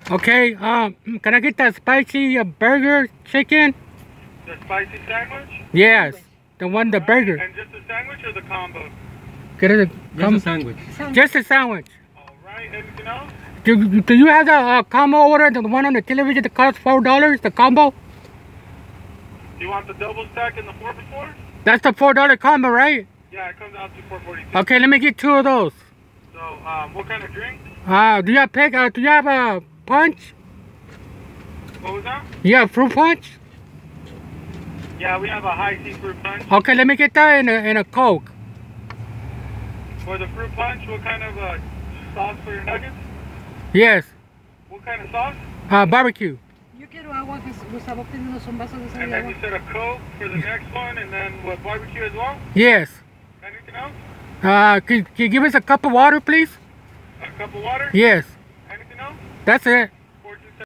Okay, can I get that spicy burger chicken? The spicy sandwich? Yes, the one, the burger. And just a sandwich or the combo? Get it? Just a sandwich. Just a sandwich. Alright, anything else? Do you have the combo order, the one on the television that costs $4, the combo? Do you want the double stack and the 4x4? That's the $4 combo, right? Yeah, it comes out to $4.42. Okay, let me get 2 of those. So, what kind of drink? Do you have do you have a punch? What was that? You have fruit punch? Yeah, we have a high C fruit punch. Okay, let me get that in a Coke. For the fruit punch, what kind of sauce for your nuggets? Yes. What kind of sauce? Barbecue. Yo quiero agua, que Gustavo pidiendo son vasos de esa And de then agua. you said a Coke for the next one, and then what, barbecue as well? Yes. Anything else? Can you give us a cup of water, please? A cup of water? Yes. Anything else? That's it.